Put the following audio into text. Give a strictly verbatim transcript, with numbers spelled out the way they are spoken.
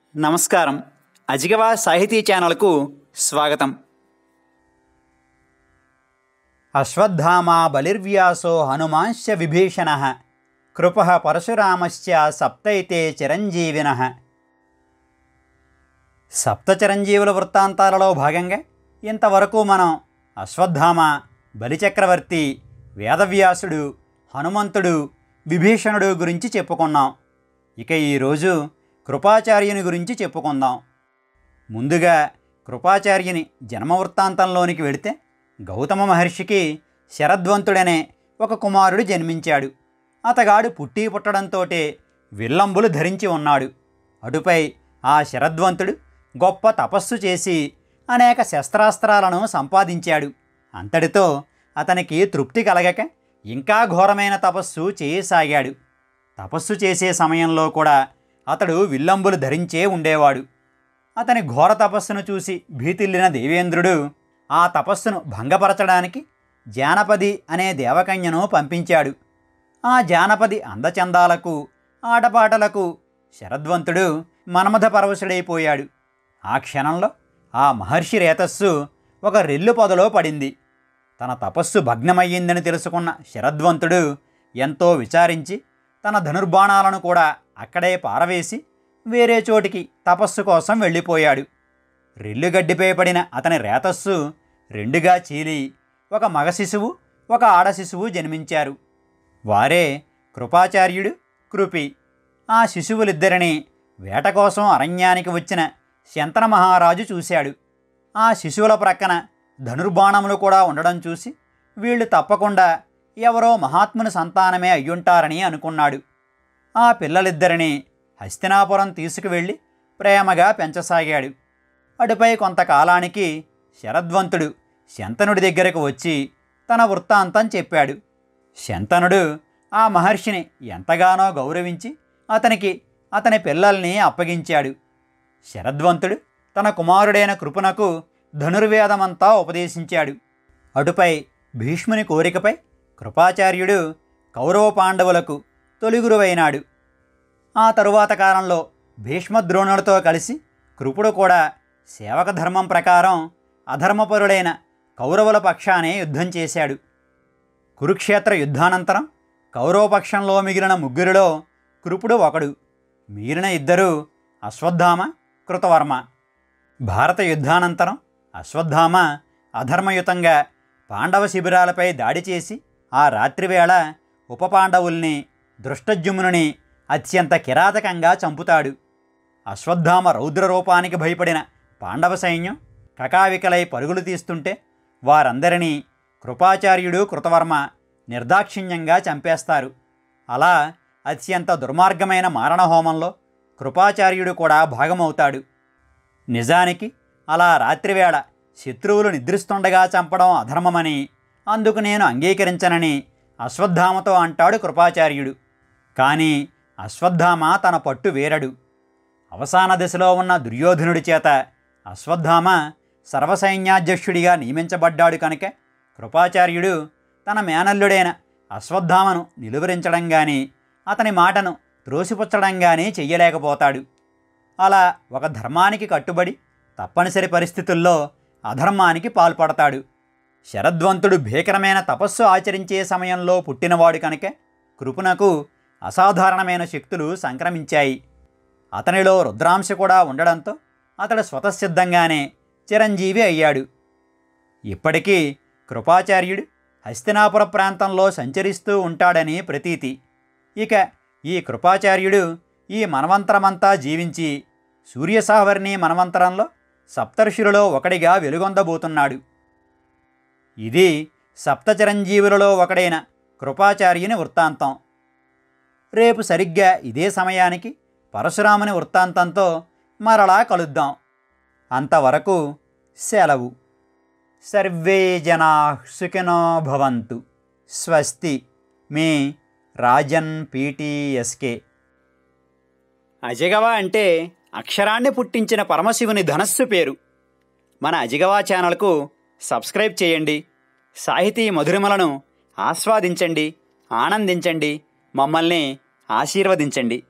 నమస్కారం. అజగవ సాహితీ ఛానల్కు స్వాగతం. అశ్వత్థామా బలిర్వ్యాసో హనుమాంశ్చ విభీషణః కృపః పరశురామశ్చ సప్తైతే చిరంజీవినః. సప్త చిరంజీవుల వృత్తాంతాలలో భాగంగా ఇంతవరకు మనం అశ్వత్థామ, బలిచక్రవర్తి, వేదవ్యాసుడు, హనుమంతుడు, విభీషణుడు గురించి చెప్పుకున్నాం. ఇక ఈరోజు కృపాచార్యుని గురించి చెప్పుకుందాం. ముందుగా కృపాచార్యుని జన్మ వృత్తాంతంలోనికి వెళితే గౌతమ మహర్షికి శరద్వంతుడనే ఒక కుమారుడు జన్మించాడు. అతగాడు పుట్టి పుట్టడంతోటే విల్లంబులు ధరించి ఉన్నాడు. అటుపై ఆ శరద్వంతుడు గొప్ప తపస్సు చేసి అనేక శస్త్రాస్త్రాలను సంపాదించాడు. అంతటితో అతనికి తృప్తి కలగక ఇంకా ఘోరమైన తపస్సు చేయసాగాడు. తపస్సు చేసే సమయంలో కూడా అతడు విల్లంబులు ధరించే ఉండేవాడు. అతని ఘోర తపస్సును చూసి భీతిల్లిన దేవేంద్రుడు ఆ తపస్సును భంగపరచడానికి జానపది అనే దేవకన్యను పంపించాడు. ఆ జానపది అందచందాలకు, ఆటపాటలకు శరద్వంతుడు మన్మథపరవశుడైపోయాడు. ఆ క్షణంలో ఆ మహర్షి రేతస్సు ఒక రెల్లు పొదలో పడింది. తన తపస్సు భగ్నమయ్యిందని తెలుసుకున్న శరద్వంతుడు ఎంతో విచారించి తన ధనుర్బాణాలను కూడా అక్కడే పారవేసి వేరే చోటికి తపస్సు కోసం వెళ్ళిపోయాడు. రెల్లుగడ్డిపై పడిన అతని రేతస్సు రెండుగా చీలి ఒక మగ శిశువు, ఒక ఆడ శిశువు జన్మించారు. వారే కృపాచార్యుడు, కృపి. ఆ శిశువులిద్దరిని వేట కోసం అరణ్యానికి వచ్చిన శంతన మహారాజు చూశాడు. ఆ శిశువుల ప్రక్కన ధనుర్బాణములు కూడా ఉండడం చూసి వీళ్ళు తప్పకుండా ఎవరో మహాత్ముని సంతానమే అయ్యుంటారని అనుకున్నాడు. ఆ పిల్లలిద్దరినీ హస్తినాపురం తీసుకువెళ్ళి ప్రేమగా పెంచసాగాడు. అటుపై కొంతకాలానికి శరద్వంతుడు శంతనుడి దగ్గరకు వచ్చి తన వృత్తాంతం చెప్పాడు. శంతనుడు ఆ మహర్షిని ఎంతగానో గౌరవించి అతనికి అతని పిల్లల్ని అప్పగించాడు. శరద్వంతుడు తన కుమారుడైన కృపునకు ధనుర్వేదమంతా ఉపదేశించాడు. అటుపై భీష్ముని కోరికపై కృపాచార్యుడు కౌరవ పాండవులకు తొలిగురువైనాడు. ఆ తరువాత కాలంలో భీష్మద్రోణులతో కలిసి కృపుడు కూడా సేవక ధర్మం ప్రకారం అధర్మపరుడైన కౌరవుల పక్షానే యుద్ధం చేశాడు. కురుక్షేత్ర యుద్ధానంతరం కౌరవపక్షంలో మిగిలిన ముగ్గురిలో కృపుడు ఒకడు. మిగిలిన ఇద్దరు అశ్వత్థామ, కృతవర్మ. భారత యుద్ధానంతరం అశ్వత్థామ అధర్మయుతంగా పాండవ శిబిరాలపై దాడి చేసి ఆ రాత్రివేళ ఉపపాండవుల్ని, దృష్టజుమ్నుని అత్యంత కిరాతకంగా చంపుతాడు. అశ్వత్థామ రౌద్ర రూపానికి భయపడిన పాండవ సైన్యం కకావికలై పరుగులు తీస్తుంటే వారందరినీ కృపాచార్యుడు, కృతవర్మ నిర్దాక్షిణ్యంగా చంపేస్తారు. అలా అత్యంత దుర్మార్గమైన మారణహోమంలో కృపాచార్యుడు కూడా భాగమవుతాడు. నిజానికి అలా రాత్రివేళ శత్రువులు నిద్రిస్తుండగా చంపడం అధర్మమని, అందుకు నేను అంగీకరించనని అశ్వత్థామతో అంటాడు కృపాచార్యుడు. కానీ అశ్వత్థామ తన పట్టు వేరడు. అవసాన దశలో ఉన్న దుర్యోధనుడి చేత అశ్వత్థామ సర్వసైన్యాధ్యక్షుడిగా నియమించబడ్డాడు కనుక కృపాచార్యుడు తన మేనల్లుడైన అశ్వత్థామను నిలువరించడం కానీ అతని మాటను త్రోసిపుచ్చడం కానీ చెయ్యలేకపోతాడు. అలా ఒక ధర్మానికి కట్టుబడి తప్పనిసరి పరిస్థితుల్లో అధర్మానికి పాల్పడతాడు. శరద్వంతుడు భీకరమైన తపస్సు ఆచరించే సమయంలో పుట్టినవాడు కనుక కృపునకు అసాధారణమైన శక్తులు సంక్రమించాయి. అతనిలో రుద్రాంశ కూడా ఉండడంతో అతడు స్వతసిద్ధంగానే చిరంజీవి అయ్యాడు. ఇప్పటికీ కృపాచార్యుడు హస్తినాపుర ప్రాంతంలో సంచరిస్తూ ఉంటాడని ప్రతీతి. ఇక ఈ కృపాచార్యుడు ఈ మన్వంతరమంతా జీవించి సూర్యసావర్ణి మన్వంతరంలో సప్తర్షులలో ఒకడిగా వెలుగొందబోతున్నాడు. ఇది సప్త చిరంజీవులలో ఒకడైన కృపాచార్యుని వృత్తాంతం. రేపు సరిగ్గా ఇదే సమయానికి పరశురాముని వృత్తాంతంతో మరలా కలుద్దాం. అంతవరకు సెలవు. సర్వే జనాః సుఖినో భవంతు. స్వస్తి. మీ రాజన్, పీటీఎస్కే. అజగవ అంటే అక్షరాన్ని పుట్టించిన పరమశివుని ధనస్సు పేరు. మన అజగవ ఛానల్కు సబ్స్క్రైబ్ చేయండి. సాహితీ మధురిమలను ఆస్వాదించండి, ఆనందించండి, మమ్మల్ని ఆశీర్వదించండి.